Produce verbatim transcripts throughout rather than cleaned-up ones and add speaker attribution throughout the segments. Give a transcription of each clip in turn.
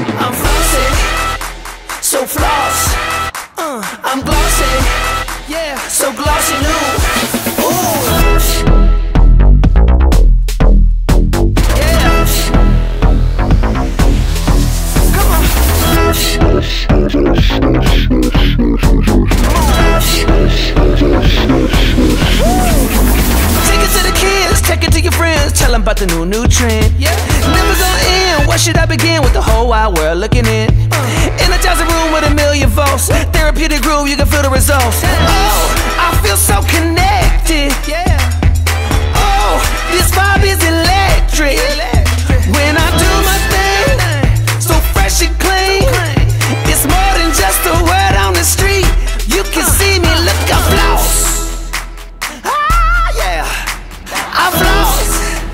Speaker 1: I'm flossy, so floss. uh, I'm glossy, yeah, so glossy new. Ooh. Tell them about the new, new trend. Yeah. Never gonna end. Where should I begin? With the whole wide world looking in. Uh. Energize a room with a million volts. Therapeutic groove, you can feel the results. Oh, I feel so connected. Yeah. Oh, this vibe is electric. When I do my thing, so fresh and clean. It's more than just a word on the street. You can see me, look, I floss. Ah, yeah. I floss.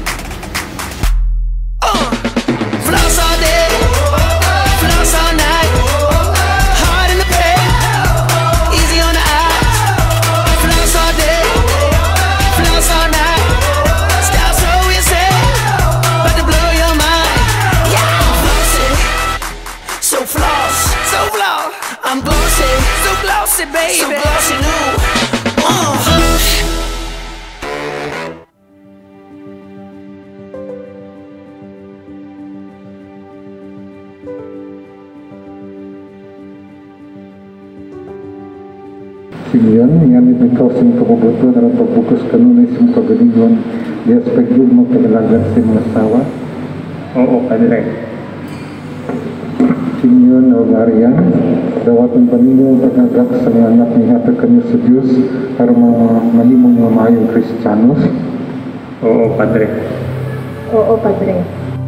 Speaker 1: I'm glossy, so glossy, baby, so glossy new. Uh.
Speaker 2: Simeon, ngamit may kausin kapabuto na pagbukas kanunay sa mga kagalingon di aspek mo pagalagat sa mga asawa? Oo, Padre. Simeon o Arian, dawatan pa ninyo ang pagagak sa mga anak ni hatag kanyo sa Diyos para mga mahimong mga mayong Kristiyanos? Oo, Padre.
Speaker 3: Oo, Padre.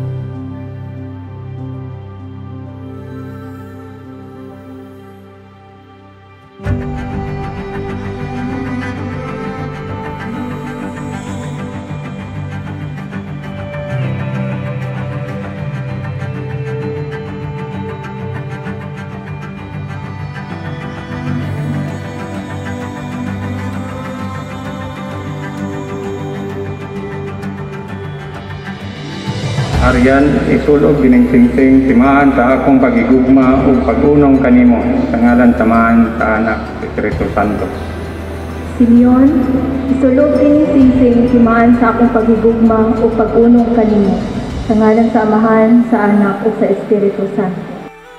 Speaker 4: Arian, isulog giningsing-sing timaan sa akong pagigugma o pagunong kanimo sa ngalan tamaan sa anak ni Espiritu Santo.
Speaker 3: Simeon, isulog giningsing-sing timaan sa akong pagigugma o pagunong kanimo sa ngalan sa Amahan, sa Anak o sa Espiritu Santo.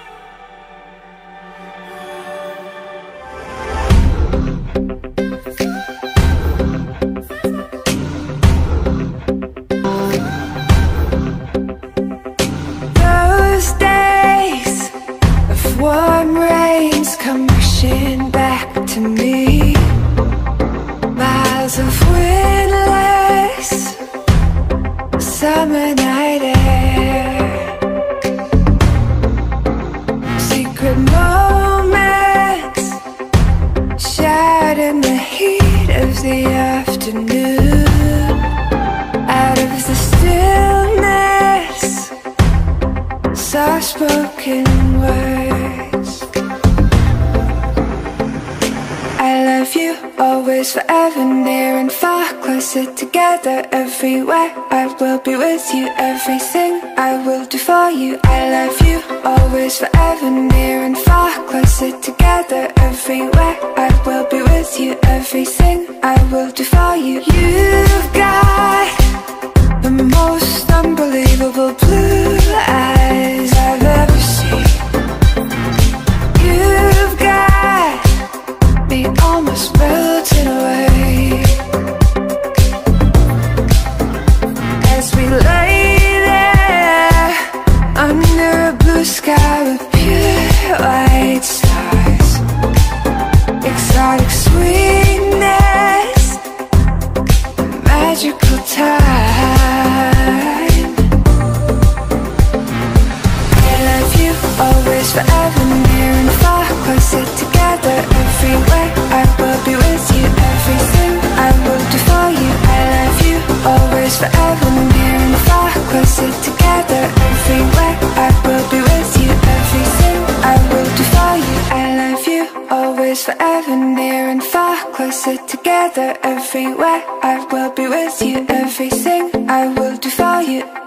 Speaker 5: Warm rains come rushing back to me. Miles of windless summer night air. Secret moments shared in the heat of the afternoon. Out of the stillness, soft-spoken words. I love you, always, forever, near and far, closer together, everywhere. I will be with you, everything I will do for you. I love you, always, forever, near and far, closer together, everywhere. I will be with you, everything I will do for you. You've got the most unbelievable blue eyes I've ever seen. You've got me almost melting away as we lay there under a blue sky with pure white stars. Exotic sweetness, magical time. I love you, always, forever, near and far, closer together, everywhere. I will be with you, everything I will do for you. I love you, always, forever, near and far, closer together, everywhere. I will be with you, everything I will do for you. I love you, always, forever, near and far, closer together, everywhere. I will be with you, everything I will do for you.